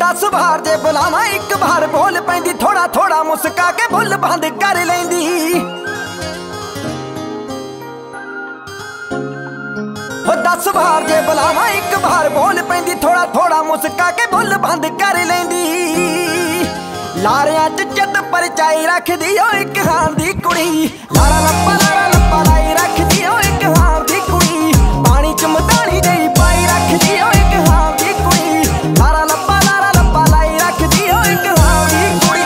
10 बार जे बुलावा एक बार बोल पैंदी, थोड़ा थोड़ा मुस्का के बुल बंद कर लेंदी। हो 10 बार जे बुलावा एक बार बोल पैंदी, थोड़ा थोड़ा मुस्का के बुल बंद कर लेंदी। लारियां च चित परचाई रखदी ओ एक हां दी कुड़ी, लारा लप्पा लाई रखदी ओ एक हां दी कुड़ी। पानी च मदानी जई पाई रखदी ओ एक हां दी कुड़ी, लारा लप्पा लाई रखदी ओ एक हां दी कुड़ी।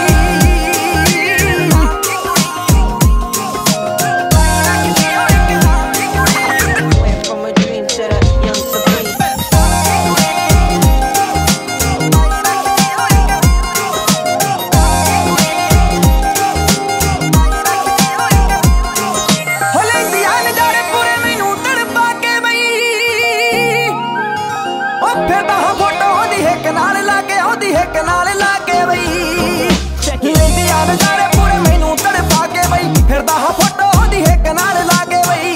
नाल लाके बई लेंदी याद जारे पूरे मैनू तड़पा के बई, फिरदा हां फोटो दी है कनाल लागे बई।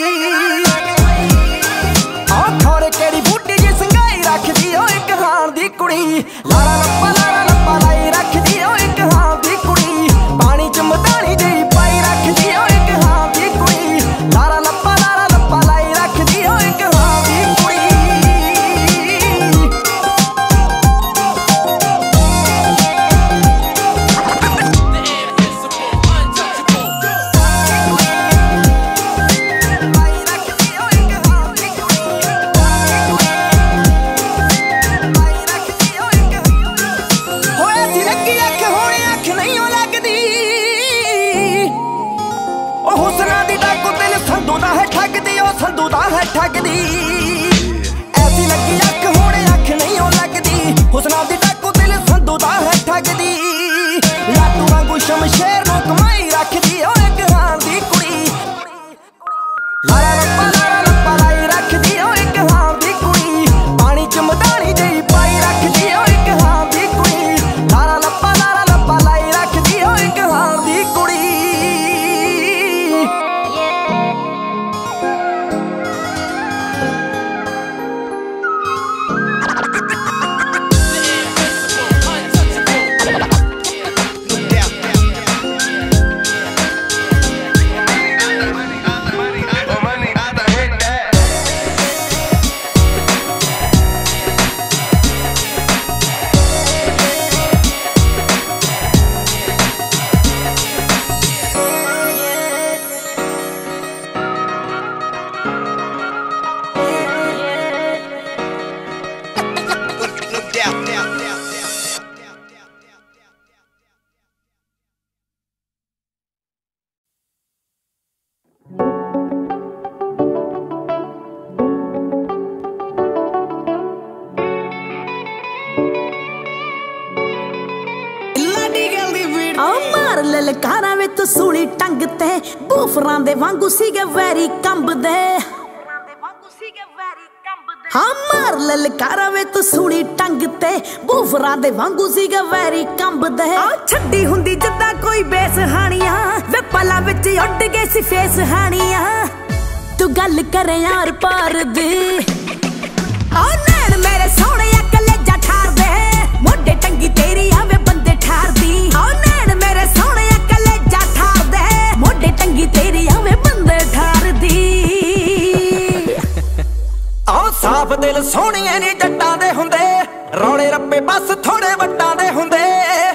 आ खोरे केड़ी बूटी जी संगाई रखदी ओ एक हां दी कुड़ी, लारा लप्पा लाई रखदी ओ एक हां दी कुड़ी। पानी च मदानी जई पाई रखदी ओ एक हां दी कुड़ी, लारा लप्पा लाई रखदी ओ एक हां दी कुड़ी। संधू दा है ठगदी ऐसी लगी अख होने अख नहीं हो लगदी, हुस्ना दी डाकू दिल संधू दा है ठगदी। लाटू वांगू शमशेर नू कमाई रखदी ओ एक हां दी कुड़ी, लारा लप्पा लाई रखदी ओ एक हां दी कुड़ी। पानी च मदानी जई पाई रखदी ओ एक हां दी कुड़ी, लारा लप्पा लाई रखदी ओ एक हां दी कुड़ी। ललकारा वे तू सूली टंग ते, बूफरां दे वांगू सीगे वैरी कंबदे। हाँ मार ललकारा वे तू सूली टंग ते, बूफरां दे वांगू सीगे वैरी कंबदे। छड्डी हुंदी जिद्दां कोई बेस हानियां, वे पला विच उड़ गए सी फेस हानियां। तू गल करे यार पार दी आ नैन मेरे सोहणे कलेजा ठार दे, मोढे टंगी तेरी आवे बंदे ठार दी। आ नैन मेरे सोहणे कलेजा ठार दे, मोढे टंगी तेरी आवे बंदे ठार दी। आ साफ दिल सोहणिए नी जट्टां दे हुंदे, रौले रप्पे बस थोड़े वट्टां दे हुंदे।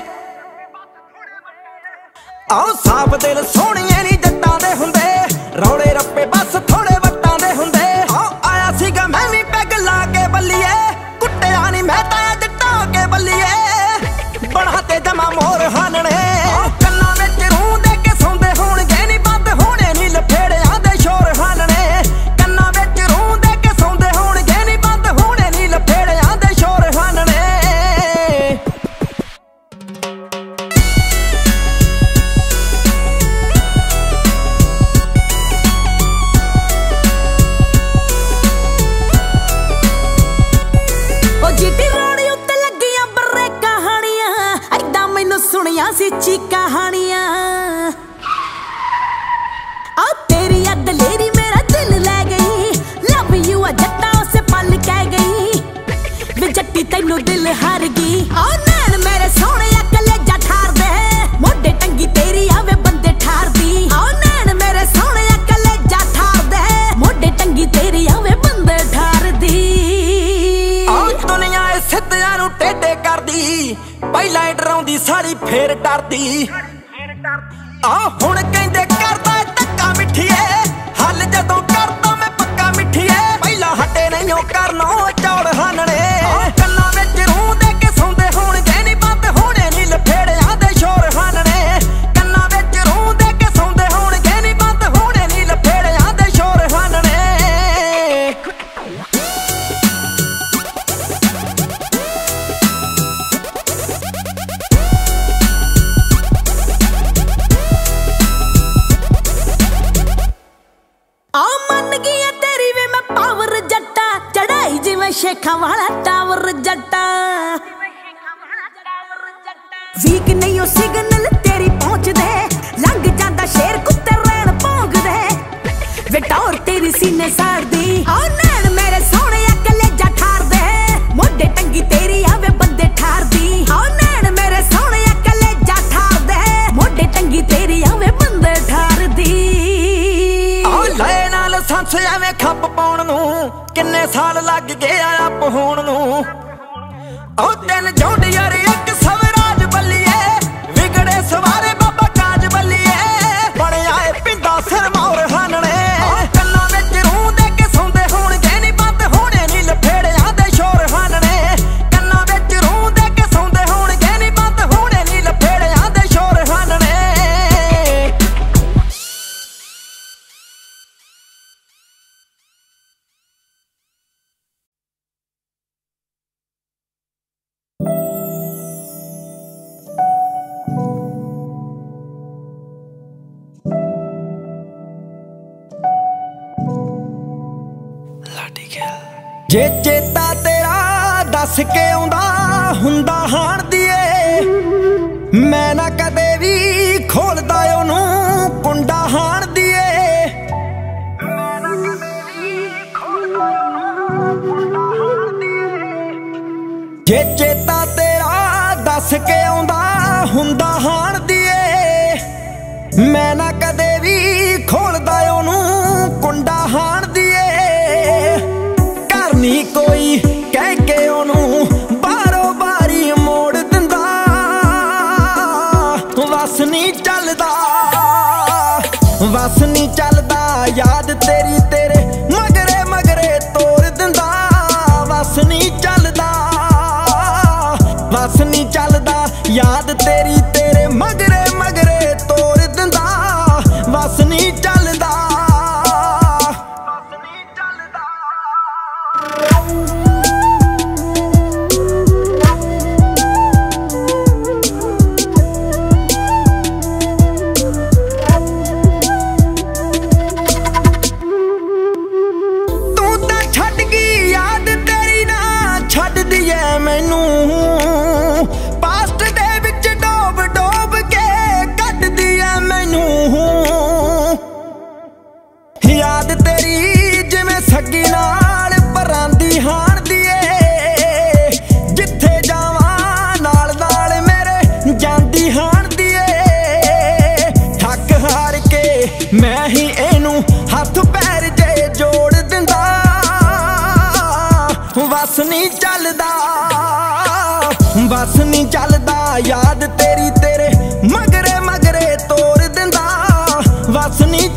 आ साफ दिल सोहणिए नी जट्टां दे हुंदे, रौले रप्पे बस थोड़े वट्टां दे हुंदे। आया सीगा मैं भी पैग ला के बल्लीए, कुट्टिया नी मैं तां जट्टां के बल्लीए। बड़ा ते जमा मोर हानने, कन्नां विच रूह दे के सौंदे होणगे नी, बंद होणे नी लफेड़ियां दे शोर हानने। कन्नां विच रूह दे के सौंदे होणगे नी, बंद होणे नी लफेड़ियां दे शोर हानने। सी चीका हानियां आ तेरी अग लेरी मेरा दिल ले गई, लव यू आ जट्टा से पल कह गई। वे जट्टी तैनू दिल हार गई। दी साड़ी फेर डरदी आ हुण कहंदे करदा धक्का मिठिए हल जदों करदा मैं पक्का मिठिए पहला हटे नहीं करना चौड़ हानने कन्ना विच रूह दे के सौंदे होणगे नी बंद होणे नी लफेड़ियां दे शोर हानने कन्ना विच रूह दे के सौंदे होणगे नी बंद होणे नी लफेड़ियां दे शोर हानने शेखा वाला टावर जट्टा वीक नहीं हो सिग्नल तेरी पहुंच दे लंघ जांदा शेर कुत्ते रैन भौंक दे विटौर तेरी सीने साड़ दी आ नैन मेरे सोने कलेजा ठार दे मोढे टंगी तेरी आवे बंदे ठार दी आ नैन मेरे सोने कलेजा ठार दे मोढे टंगी तेरी आवे बंदे ठार दी आ ले नाल सांस एवें खप पाउण नूं किन्ने साल लग गए आप होण नूं ओ तीन झोंडियां एक सवराज बल्लीए विगड़े सवारे बाबा काज बल्लीए बड़े आए पिंदा सिर मोर हानने कन्ना विच रूह दे के सौंदे होणगे नी बंद होणे नी लफेड़ियां दे शोर हानने कन्ना विच रूह दे के सौंदे होणगे नी बंद होणे नी लफेड़ियां दे शोर हानने जे चेता तेरा दस के आउंदा हुंदा हाण दिए मैं ना कदे भी खोलदा ओनू कुंडा हाण दिए जे चेता तेरा दस के आउंदा हुंदा हाण दिए मैं ना कदे भी खोलदा ओनू कुंडा हाण दिए नी कोई कह के ओनू बारो बारी मोड़ दिंदा वस नी चलदा याद तेरी तेरे मगरे मगरे तोड़ दिंदा वस नी चलदा याद तेरी तेरे मगरे मगरे तोड़ दिंदा वस नी चलदा पास्ट दे विच डोब डोब के कट दिया मैनू याद तेरी जिवें सगी नाल परांदी हाण दिए जिथे जावां नाल नाल मेरे जांदी हाण दिए थक हार के मैं ही एनू हथ पैर जे जोड़ दिंदा वस नहीं चलदा याद तेरी तेरे मगरे मगरे तोड़ दिंदा वस नहीं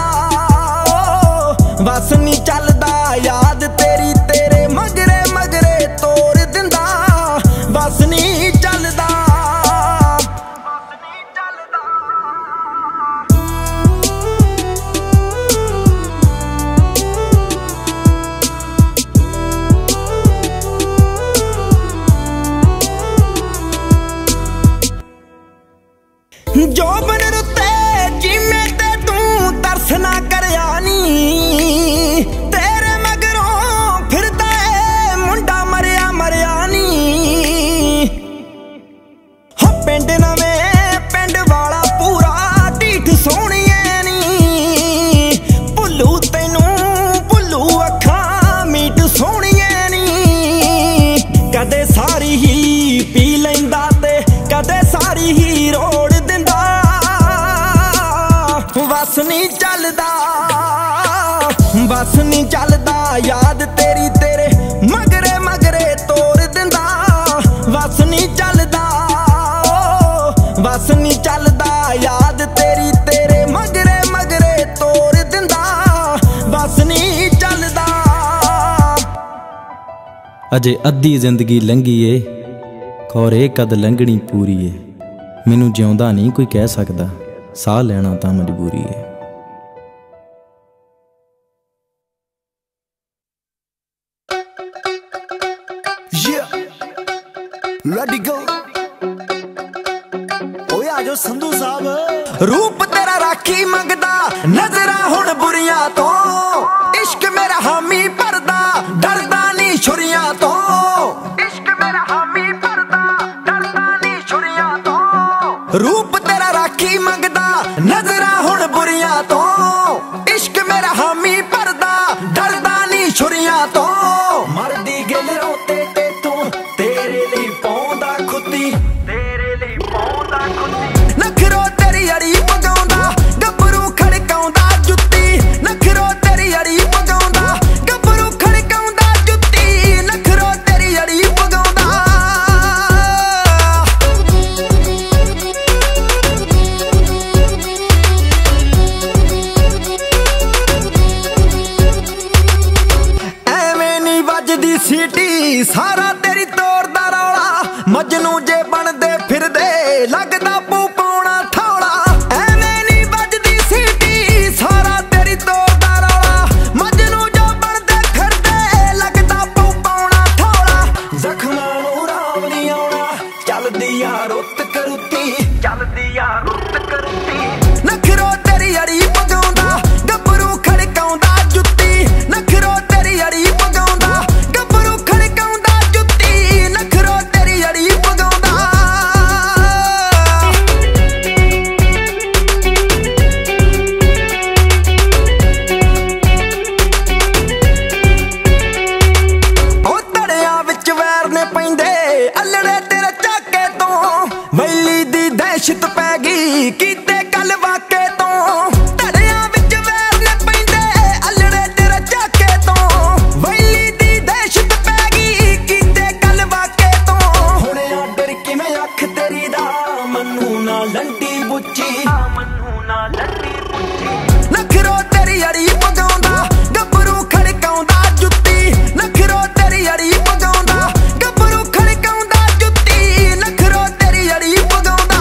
चलदा याद तेरी तेरे मगरे मगरे तोड़ दिंदा वस नहीं चलदा जो बन रुते जिम्मे ते तू तरस ना करया नी तेरे मगरों फिरदा है मुंडा मरिया मरिया नी हो पिंड नवें पिंड वाला पूरा ढीठ सोहणिए नी भुल्लू तैनू भुल्लू अखां मीट सोहणिए नी कदे सारी ही पी लैंदा ते कदे सारी ही रोड़ बस नहीं चलदा याद तेरी तेरे मगरे मगरे तोड़ दिंदा वस नहीं चलदा अजे अद्धी जिंदगी लंघी ए, खौरे कद लंघनी पूरी ए। मैनू जिउंदा नहीं कोई कह सकदा, साह लैना तां मजबूरी है। Ready go, ओए आजो संधू साहब। रूप तेरा राखी मंगदा, नजरा हुण बुरियां तो, इश्क मेरा हामी भरदा, डरदा नी छुरियां तो। इश्क मेरा हामी भरदा, डरदा नी छुरियां तो। रूप तेरा राखी मंगदा, नजरा हुण बुरियां तो, इश्क मेरा हामी भरदा, डरदा नी छुरियां तो। मरदी गिल रोते ते तू, तेरे लिए पौंदा खुदी, तेरे लिए पौंदा खुदी। नखरो तेरी अड़ी पगाउंदा, गबरू खड़काउंदा जुत्ती। नखरो तेरी अड़ी पगाउंदा, गबरू खड़काउंदा जुत्ती। नखरो तेरी अड़ी पगाउंदा। ਐਵੇਂ ਨੀ ਵੱਜਦੀ ਸੀਟੀ, ਸਾਰਾ ਤੇਰੀ ਤੋਰ ਦਾ ਰੌਲਾ। ਮਜਨੂ ਜੇ ਬਣਦੇ ਫਿਰਦੇ, ਲੱਗਦਾ ਪੂ ਪਾਉਣਾ ਠੌਲਾ। ਐਵੇਂ ਨੀ ਵੱਜਦੀ ਸੀਟੀ, ਸਾਰਾ ਤੇਰੀ ਤੋਰ ਦਾ ਰੌਲਾ। ਮਜਨੂ ਜੋ ਬਣਦੇ ਫਿਰਦੇ, ਲੱਗਦਾ ਪੂ ਪਾਉਣਾ ਠੌਲਾ। ਜ਼ਖਮਾਂ ਨੂੰ ਰਾਮ ਨੀ ਆਉਣਾ, ਚੱਲਦੀ ਆ ਰੁੱਤ ਕਰੂਤੀ, ਚੱਲਦੀ ਆ ਰੁੱਤ ਕਰੂਤੀ। ਨਖਰੋ ਤੇਰੀ ਅੜੀ ਪਗਾਉਂਦਾ, ਗੱਭਰੂ ਖੜਕਾਉਂਦਾ ਜੁੱਤੀ। ਨਖਰੋ ਤੇਰੀ ਅੜੀ ਪਗਾਉਂਦਾ, ਗੱਭਰੂ ਖੜਕਾਉਂਦਾ ਜੁੱਤੀ। ਨਖਰੋ ਤੇਰੀ ਅੜੀ ਪਗਾਉਂਦਾ। ਉਹ ਧੜਿਆਂ ਵਿੱਚ ਵੈਰ ਨੇ ਪੈਂਦੇ, ਅੱਲੜੇ ਤੇਰੇ ਝਾਕੇ ਤੋਂ। ਵੈਲੀ ਦੀ ਦਹਿਸ਼ਤ ਪੈ ਗਈ, ਕੀਤੇ ਕੱਲ ਵਾਕੇ ਤੋਂ। ਧੜਿਆਂ ਵਿੱਚ ਵੈਰ ਨੇ ਪੈਂਦੇ, ਅੱਲੜੇ ਤੇਰੇ ਝਾਕੇ ਤੋਂ। ਵੈਲੀ ਦੀ ਦਹਿਸ਼ਤ ਪੈ ਗਈ, ਕੀਤੇ ਕੱਲ ਵਾਕੇ ਤੋਂ। ਹੁਣ ਆਡਰ ਕਿਵੇਂ ਅੱਖ ਤੇਰੀ ਦਾ, ਮੈਨੂੰ ਨਾ ਲੰਡੀ ਬੁੱਚੀ, ਮੈਨੂੰ ਨਾ ਲੰਡੀ ਬੁੱਚੀ। ਨਖਰੋ ਤੇਰੀ ਅੜੀ ਪਗਾਉਂਦਾ, ਗੱਭਰੂ ਖੜਕਾਉਂਦਾ ਜੁੱਤੀ। ਨਖਰੋ ਤੇਰੀ ਅੜੀ ਪਗਾਉਂਦਾ, ਗੱਭਰੂ ਖੜਕਾਉਂਦਾ ਜੁੱਤੀ। ਨਖਰੋ ਤੇਰੀ ਅੜੀ ਪਗਾਉਂਦਾ।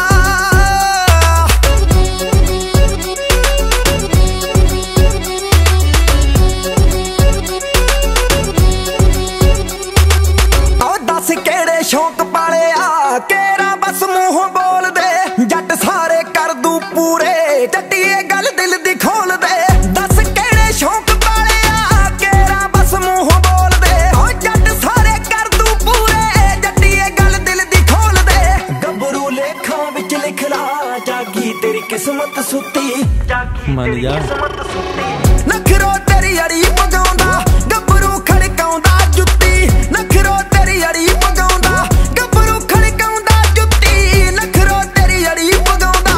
ਉਹ ਦੱਸ ਕਿਹੜੇ ਸ਼ੌਂਕ ਪਾਲੇ ਆ, ਕੇਰਾ ਬਸ ਮੂੰਹੋਂ ਬੋਲਦੇ। ਜੱਟ ਸਾਰੇ ਕਰ ਦੂ ਪੂਰੇ, ਜੱਟੀਏ ਗੱਲ ਦਿਲ ਦੀ ਖੋਲ ਦੇ। ਦੱਸ ਕਿਹੜੇ ਸ਼ੌਂਕ ਪਾਲੇ ਆ, ਕੇਰਾ ਬਸ ਮੂੰਹੋਂ ਬੋਲਦੇ। ਉਹ ਜੱਟ ਸਾਰੇ ਕਰ ਦੂ ਪੂਰੇ, ਜੱਟੀਏ ਗੱਲ ਦਿਲ ਦੀ ਖੋਲ ਦੇ। ਗੱਭਰੂ ਲੇਖਾਂ ਵਿੱਚ ਲਿਖ ਲਾ, ਜਾਗੀ ਤੇਰੀ ਕਿਸਮਤ ਸੁੱਤੀ, ਜਾਗੀ ਮੰਨ ਤੇਰੀ ਜਾ। ਕਿਸਮਤ ਸੁੱਤੀ। ਨਖਰੋ ਤੇਰੀ ਅੜੀ ਪਗਾਉਂਦਾ, ਗੱਭਰੂ ਖੜਕਾਉਂਦਾ ਜੁੱਤੀ। ਨਖਰੋ ਤੇਰੀ ਅੜੀ ਪਗਾਉਂਦਾ, ਗੱਭਰੂ ਖੜਕਾਉਂਦਾ ਜੁੱਤੀ। ਨਖਰੋ ਤੇਰੀ ਅੜੀ ਪਗਾਉਂਦਾ।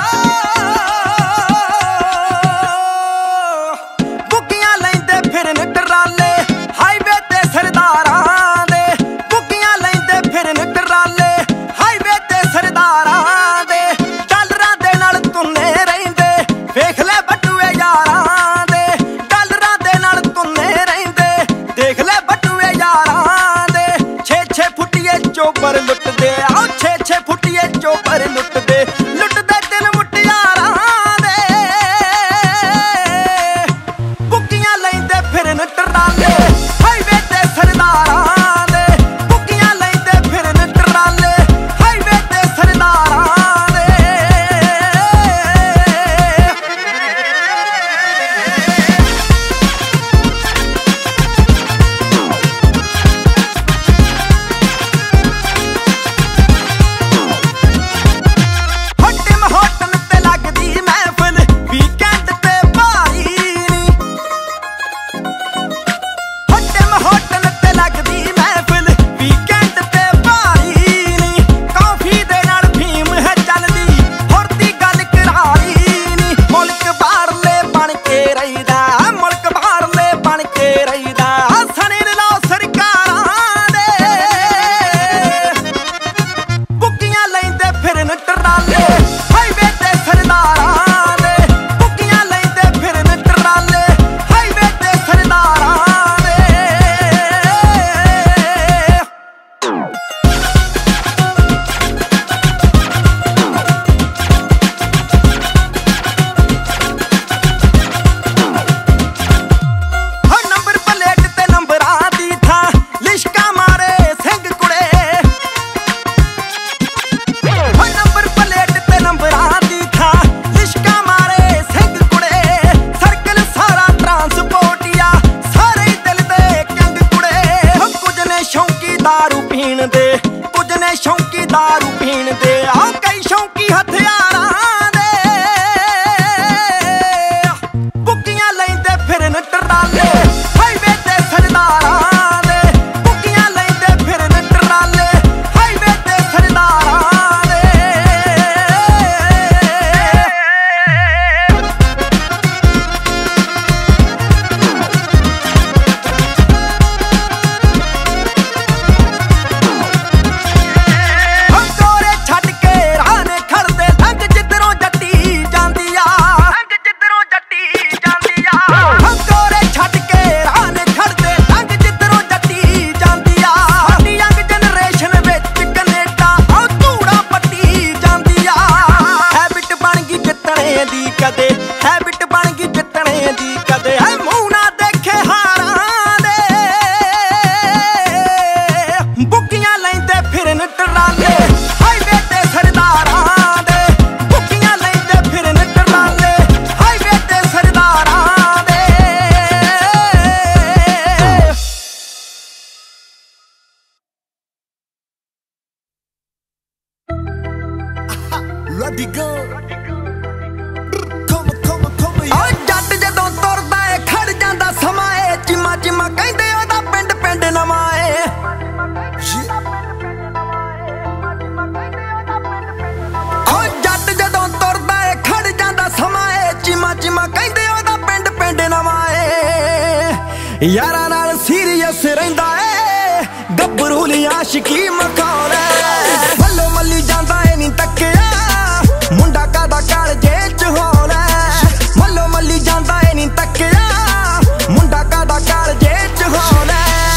ਬੁੱਕੀਆਂ ਲੈਂਦੇ ਫਿਰਨ पीण दे आ कई शौकी हथियारां दे बुक्कियां लैंदे फिरन टराले हाईवे ते सरदारां दे बुक्कियां लैंदे फिरन टराले हाईवे ते सरदारां दे हैबिट बन गई जितने दी कदे है मुंह ना देखे हारां दे बुक्कियां लैंदे फिरन टराले हाईवे ते सरदारां दे बुक्कियां लैंदे फिरन टराले हाईवे ते सरदारां दे Let it go जट जदों तुरदा ए खड़ जांदा समां ए चिमा चिमा कहंदे ओदा पिंड पिंड नवां ए जट जदों तुरदा ए खड़ जांदा समां ए चिमा चिमा कहंदे ओदा पिंड पिंड नवां ए यारां नाल सीरियस रहिंदा ए गब्बरू ली आशिकी मखौल मल्लो मल्ली जांदा ए नी तक्किया मुंडा कादा कालजे च हौल मल्लो मल्ली जांदा ए नी तक्किया मुंडा कादा कालजे च हौल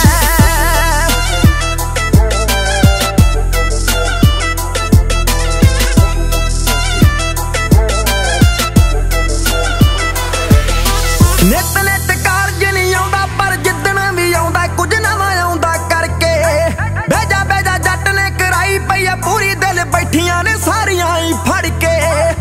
नित नित कारज नहीं आउंदा पर जिद्दण भी आउंदा कुछ नवां आउंदा करके बेजा बेजा जट ने कराई पई आ पूरी दिल बैठियां ने सारियां ही फड़ के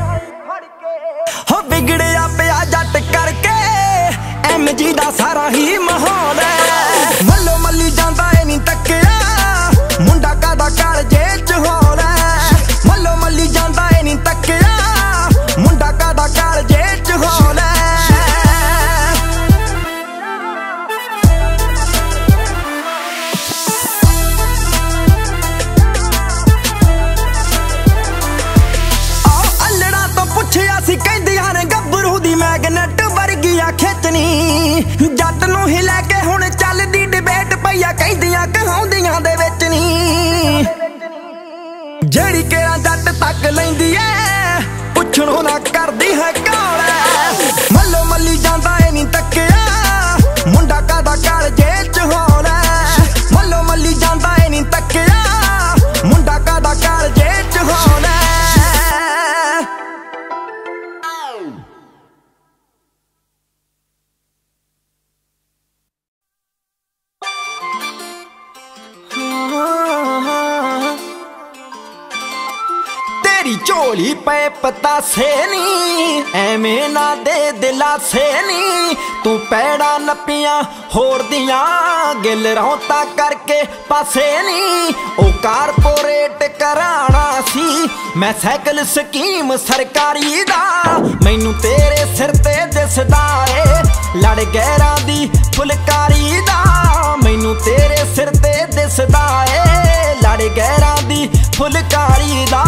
हो बिगड़िया पिया जट करके MG दा सारा ही माहौल मल्लो मल्ली जांदा ए नी तक्किया मुंडा कादा कालजे च हौल मल्लो मल्ली जांदा ए नी तक्किया मुंडा कादा कालजे च हौल मैगनेट वर्गिया खिचनी जट नूं ही लैके हुण चलदी डिबेट पईया कहंदियां कहाउंदियां दे विच नी जेड़ी केड़ा जट तक लैंदी ऐ पुछणों ना करदी है काल मल्लो मल्ली जांदा ए नी तक्किया मुंडा कादा कालजे च हौल मल्लो मल्ली जांदा ए नी तक्किया मुंडा कादा कालजे च हौल तेरी झोली पे पतासे नी एवें ना दे दिलासे नी तू पैड़ा नपियां होर दियां गिल रौता करके पासे नी ओ कारपोरेट कराना सी मैं साइकिल स्कीम सरकारी दा मैनू तेरे सिर ते दिसदा ए लड़ गैरां दी फुलकारी दा मैनू तेरे सिर ते दिसदा ए लड़ गैरां दी फुलकारी दा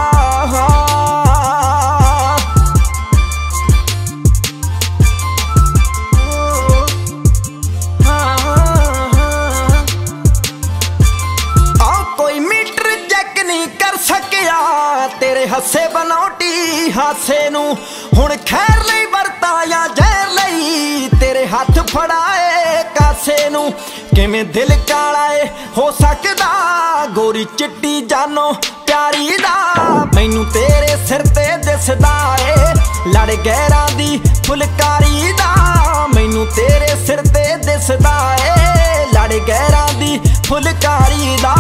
कोई मीटर चेक नहीं कर सकिया तेरे हसे बनौटी हासे नू हुण खैर लई वरता या जहर लई तेरे हाथ फड़ाए कासे नू किवें दिल काला ए हो सकदा गोरी चिट्टी जानो प्यारी दा मैनू तेरे सिर ते दिसदा ए लड़ गैरां दी फुलकारी दा मैनू तेरे सिर ते दिसदा ए लड़ गैरां दी फुलकारी दा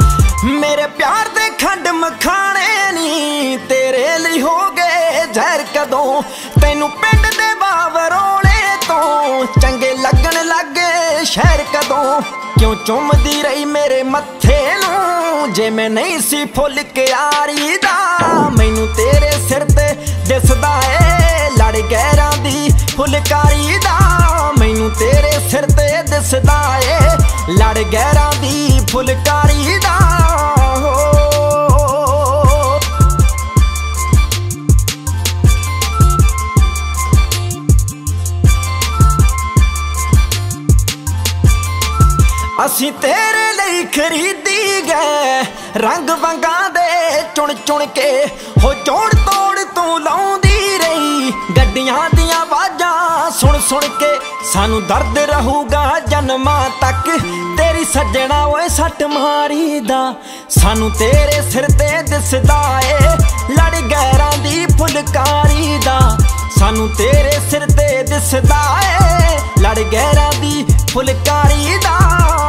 मेरे प्यार दे खंड मखाने नी तेरे लिए हो गए जहर कदों तैनू पिंड दे बावरोले तो चंगे लगन लगे शहर कदों क्यों चुमदी रही मेरे मत्थे नूं जे मैं नहीं सी फुल क्यारी दा मैनू तेरे सिर ते दिसदा ए लड़ गैरां दी फुलकारी दा मैनू तेरे सिर ते दिसदा ए लड़ गैरां दी फुलकारी दा असी तेरे लिए खरीदी गए रंग वंगा दे चुन चुन के हो जोड़ तोड़ तू लाउंदी रही गड्डियां दियां आवाजां सुन सुन के सानू दर्द रहूगा जन्मां तक तेरी सज्जणा ओए सट मारी दा सानू तेरे सिर ते दिसदा ए लड़ गैरां दी फुलकारी दा सानू तेरे सिर ते दिसदा ए लड़ गैरां दी फुलकारी दा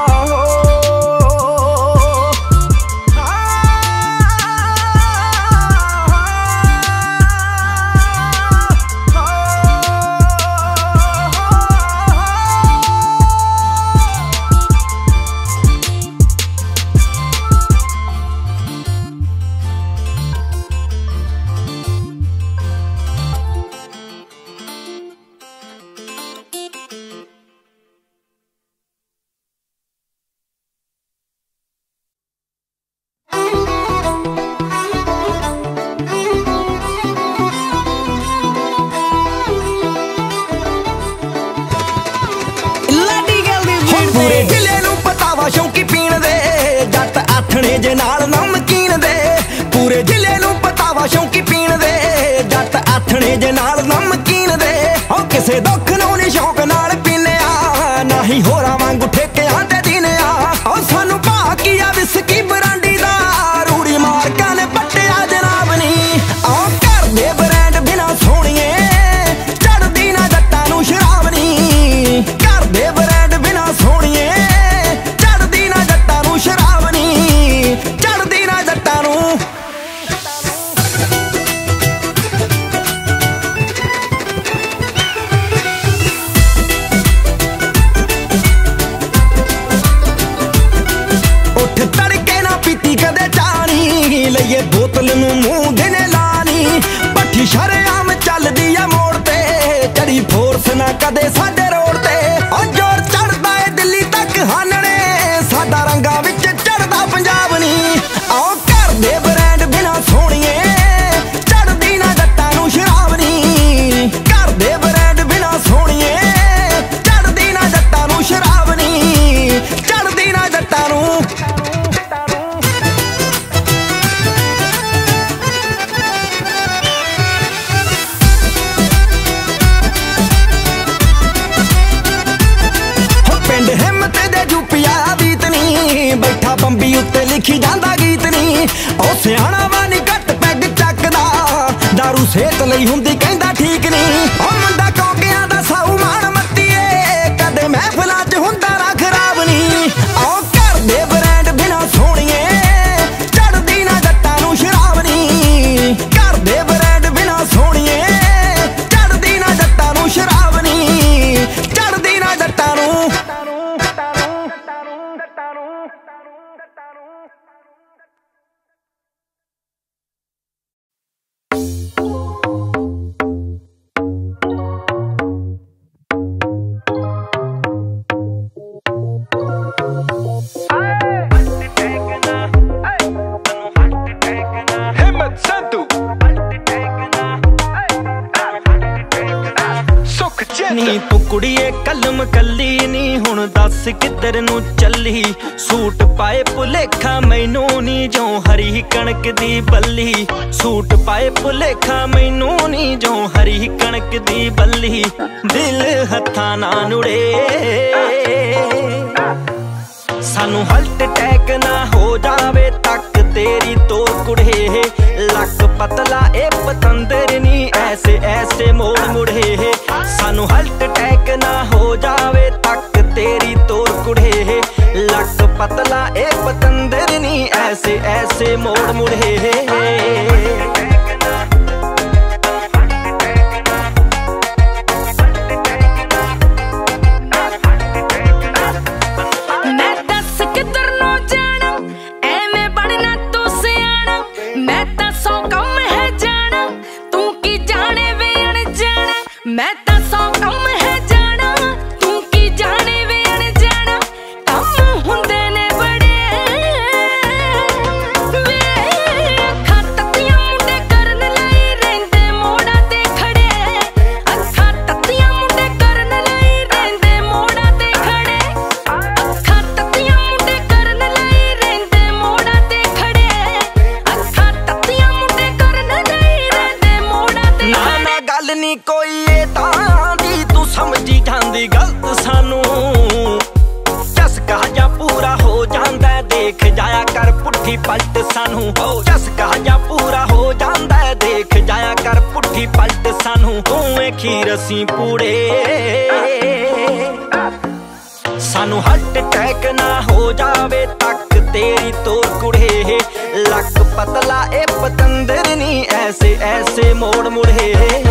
पूरे जिले नूं पतावा शौकी पीण दे जट आथणे जे नाल नमकीन दे पूरे जिले नूं पतावा शौकी पीण दे जट आथणे जे नाल नमकीन दे ओ किसे दुख नूं नी शौक नाल पीने आ ना ही होरां वांगू ठेकिआं ते दीने आ ओ सानू भाकिया विस्की बरांडी दा रूड़ी मारकां ने पट्टिआ जनाब नी ओ घर दे ब्रांड बिना सोहणीए चढ़दी ना जट्टां नूं शराब नी घर दे ब्रांड बिना सोहणीए चढ़दी ना जट्टां नूं शराब नी चढ़दी ना जट्टां नूं उठ तड़के ना पीती कदे चानी लईए बोतल नूं मूंह देने लानी पट्ठी शरेआम चलदी आ मोड़ ते चढ़ी फोर्स ना कदे साडे रोड ते ओ जोर चढ़दा ए दिल्ली तक हानणे साडा रंगां विच चढ़दा पंजाब नी आओ घर दे ब्रांड बिना सोहणीए चढ़दी ना जट्टां नूं शराब नी घर दे ब्रांड बिना सोहणीए चढ़दी ना जट्टां नूं शराब नी चढ़दी ना जट्टां नूं पिंड हिम्मत दे यूपिया बीतनी बैठा बंबी उत्ते लिखी जांदा गीत नी ओ सियाणा वानी घट पैग चकदा दारू सेहत लई हुंदी कहंदा ठीक नी ओ मुंडा कौकियां दा साऊ मान मत्तीए कदे महफिलां च हुंदा ना खराब नी ओ घर दे ब्रांड बिना सोहणीए चढ़दी ना जट्टां नूं शराब नी घर दे ब्रांड बिना सोहणीए चढ़दी ना जट्टां नूं शराब नी चढ़दी ना जट्टां नूं नी तू कुड़िए कलम कली नी हुण दस किधर नू चली सूट पाए भुलेखा मैनू नी जो हरी कणक दी बल्ली सूट पाए भुलेखा मैनू नी जो हरी कणक दी बल्ली दिल हत्थां नाल उड़े सानू हल्ट टैक ना हो जावे तक तेरी तो कुड़े लक पतला ए पतंदर नी ऐसे ऐसे मोड़ मुड़े सानू हल्ट टैक ना हो जावे तक तेरी तोर कुड़े लक पतला ए पतंदर नी ऐसे ऐसे मोड़ मुड़े मैं तो सौ कम है जाना, तू की जाने वे अनजाना, कम हुंदे ने बड़े वे अखां तत्तियां मुंडे करन लई रहिंदे मोड़ा ते खड़े, अखां तत्तियां मुंडे करन लई रहिंदे मोड़ा ते खड़े, अखां तत्तियां मुंडे करन लई रहिंदे मोड़ा ते खड़े, अखां तत्तियां मुंडे करन लई रहिंदे मोड़ा ते खड़े। ना गल नी कोई तू समझी जांदी गलत सानू, चस्का जा पूरा हो जांदा देख जाया कर पुट्ठी पलट सानू, चस्का जा पूरा हो जांदा देख जाया कर पुट्ठी पलट सानू, तू खीर असीं पूड़े सानू हार्ट अटैक ना हो जावे तक तेरी तोर कुड़े, लक पतला ए पतंदर नी ऐसे ऐसे मोड़ मुड़े।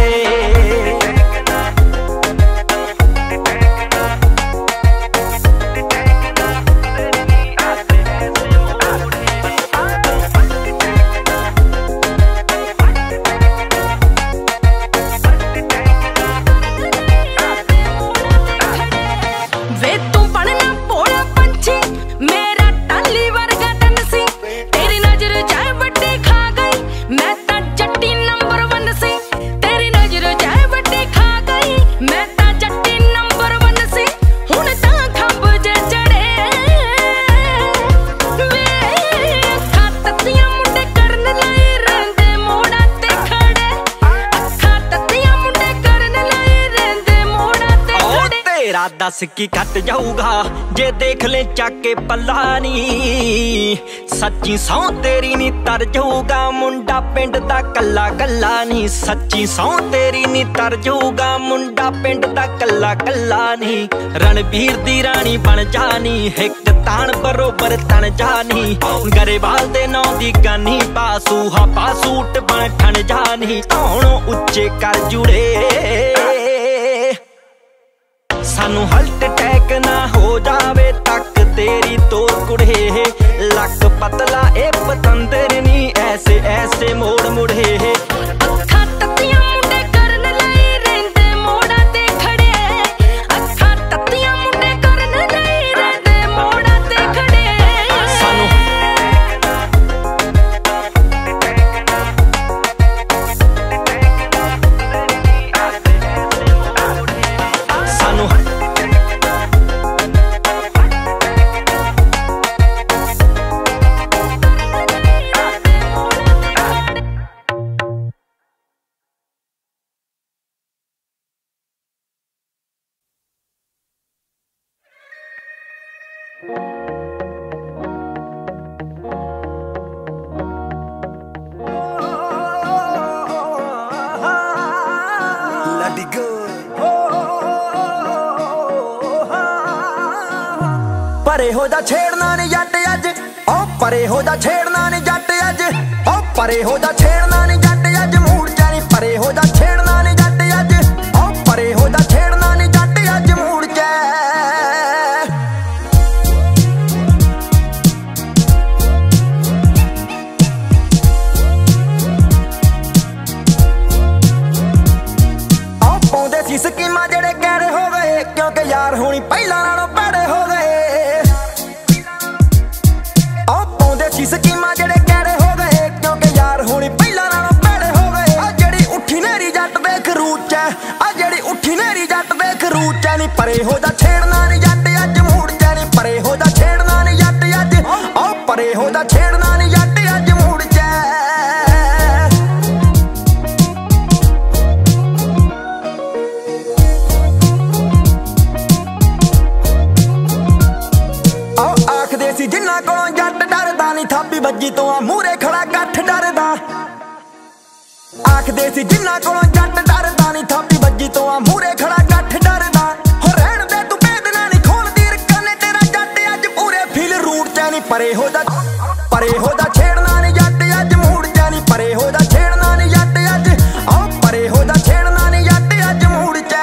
दस की कट जाऊगा जे देख ले चाके पल्ला नी, सच्ची सौ तेरी नी तर जाऊगा मुंडा पिंड दा कल्ला कल्ला नी, सच्ची सौ तेरी नी तर जाऊगा मुंडा पिंड दा कल्ला कल्ला नी, रणबीर दी रानी बन जानी हिक तान बरोबर तन जानी, गरेवाल दे नौ दी गानी पासू हा पासूट बन ठन जानी, तौणों उच्चे कर जुड़े सानू हार्ट अटैक ना हो जावे तक तेरी तोर कुड़े, लक पतला ए पतंदर नी ऐसे ऐसे मोड़ मुड़े। अखां तत्तियां मुंडे करन लई रहिंदे मोड़ा ते खड़े, अखां तत्तियां मुंडे करन लई रहिंदे मोड़ा ते खड़े, सानू परे हो जा छेड़ना नी जट अज, ओ परे हो जा छेड़ना नी जट अज, ओ परे हो जा छेड़ना नी जट अज, मूड जानी परे हो जा छेड़ना नी जट अज, ओ परे हो जा छेड़ना नी जट अज मूड च। ओ पाउंदे सी स्कीमां जेड़े गहरे हो गए, क्योंकि यार होनी पहला नालों पैड़े हो गए, स्कीमां जेड़े गहरे हो गए, क्योंकि यार होनी पहला नालों पैड़े हो गए। आ जेड़ी उठी नेरी जट देख रूच है, आ जेड़ी उठी नेरी जट देख रूच है, नी परे हो जा छेड़ना नी जट अज मूड च, नी परे हो जा छेड़ना नी जट अज, ओ परे हो जा छेड़ना नी जट अज मूड च। आखदे सी जिन्ना कोलों जट डरदा नी, थापी बज्जी तो आ मूरे खड़ा गठ डरदा, आखदे सी जिन्ना कोलों जट डरदा नी, थापी बज्जी तो आ मूरे खड़ा गठ डरदा, हो रहण दे तू बेदना नी खोल दी रकाने, तेरा जट अज पूरे फील रूट च, नी परे हो जा छेड़ना नी जट अज मूड च, नी परे हो जा छेड़ना नी जट अज, ओ परे हो जा छेड़ना नी जट अज मूड च।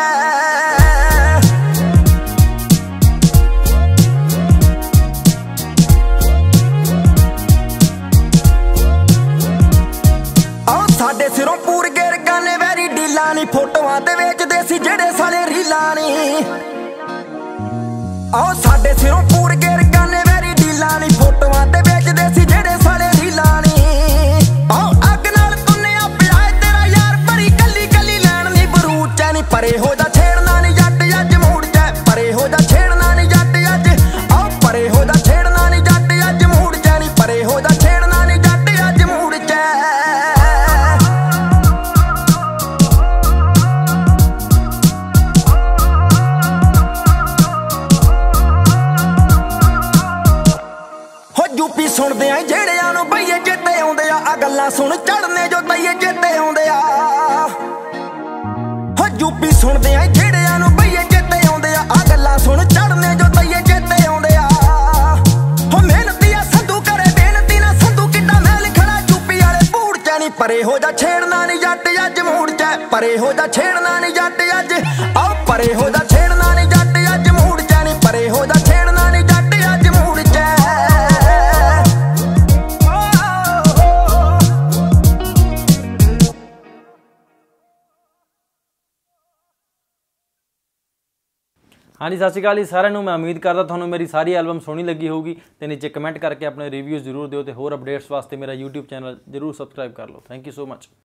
साडे सिरों पूर गिर गाने वैरी डीला ਰੀਲਾਂ ਨੀ ਫੋਟੋਆਂ ਤੇ ਵੇਚਦੇ ਸੀ ਜਿਹੜੇ ਸਾਲੇ ਰੀਲਾਂ ਨੀ ਆਓ ਸਾਡੇ ਸਿਰੋਂ ਪੂਰ ਕੇ ਰਕਾਨੇ ਵੈਰੀ ਡੀਲਾਂ ਨੀ ਫੋਟੋਆਂ ਤੇ ਵੇਚਦੇ ਸੀ ਜਿਹੜੇ ਸਾਲੇ ਰੀਲਾਂ ਨੀ ਆਓ ਅੱਗ ਨਾਲ ਤੁੰਨਿਆ ਪਿਆ ਤੇਰਾ ਯਾਰ ਭਰੀ ਕੱਲੀ ਕੱਲੀ ਲੈਣ ਨੀ ਬਰੂਚ ਐ ਨੀ ਪਰੇ ਹੋ ਜਾ ਛੇੜਨਾ ਨੀ ਜੱਟ ਅੱਜ ਮੂਡ ਚ ਪਰੇ ਹੋ ਜਾ ਛੇੜਨਾ ਨੀ ਜੱਟ ਅੱਜ ਆਓ ਪਰੇ ਹੋ ਜਾ ਛੇੜਨਾ ਨੀ ਜੱਟ ਅੱਜ ਮੂਡ ਚ ਨੀ ਪਰੇ ਹੋ ਜਾ ਛੇੜਨਾ ਨੀ ਜੱਟ ਅੱਜ ਮੂਡ ਚ ਯੂਪੀ ਸੁਣਦੇ ਆ ਜਿਹੜਿਆਂ ਨੂੰ ਬਈਏ ਚੇਤੇ ਆਉਂਦੇ ਆ ਗੱਲਾਂ ਸੁਣ ਚੜਨੇ ਜੋ ਬਈਏ ਚੇਤੇ ਆਉਂਦੇ ਆ ਹੋ ਯੂਪੀ ਸੁਣਦੇ ਆ ਜਿਹੜਿਆਂ ਨੂੰ ਬਈਏ ਚੇਤੇ ਆਉਂਦੇ ਆ ਗੱਲਾਂ ਸੁਣ ਚੜਨੇ ਜੋ ਬਈਏ ਚੇਤੇ ਆਉਂਦੇ ਆ ਹੋ ਮਿਹਨਤੀ ਆ ਸੰਧੂ ਕਰੇ ਬੇਨਤੀ ਨਾ ਸੰਧੂ ਕਿੱਡਾ ਮਹਿਲ ਖੜਾ ਯੂਪੀ ਵਾਲੇ ਭੂੜ ਚ ਨੀ ਪਰੇ ਹੋ ਜਾ ਛੇੜਨਾ ਨੀ ਜੱਟ ਅੱਜ ਮੂੜ ਚ ਪਰੇ ਹੋ ਜਾ ਛੇੜਨਾ ਨੀ ਜੱਟ ਅੱਜ ਆਓ ਪਰੇ ਹੋ ਜਾ ਛੇੜਨਾ ਨੀ ਜੱਟ ਅੱਜ ਮੂੜ ਚ ਨੀ ਪਰੇ ਹੋ ਜਾ ਛੇੜਨਾ ਨੀ ਜੱਟ ਅੱਜ ਮੂੜ ਚ ਹਾਂਜੀ ਸਤਿ ਸ਼੍ਰੀ ਅਕਾਲ ਜੀ ਸਾਰਿਆਂ ਨੂੰ। ਮੈਂ ਉਮੀਦ ਕਰਦਾ ਤੁਹਾਨੂੰ ਮੇਰੀ ਸਾਰੀ ਐਲਬਮ ਸੋਹਣੀ ਲੱਗੀ ਹੋਊਗੀ ਤੇ ਨੀਚੇ ਕਮੈਂਟ ਕਰਕੇ ਆਪਣੇ ਰਿਵਿਊਜ਼ ਜ਼ਰੂਰ ਦਿਓ ਤੇ ਹੋਰ ਅਪਡੇਟਸ ਵਾਸਤੇ ਮੇਰਾ YouTube ਚੈਨਲ ਜ਼ਰੂਰ ਸਬਸਕ੍ਰਾਈਬ ਕਰ ਲਓ। Thank you so much.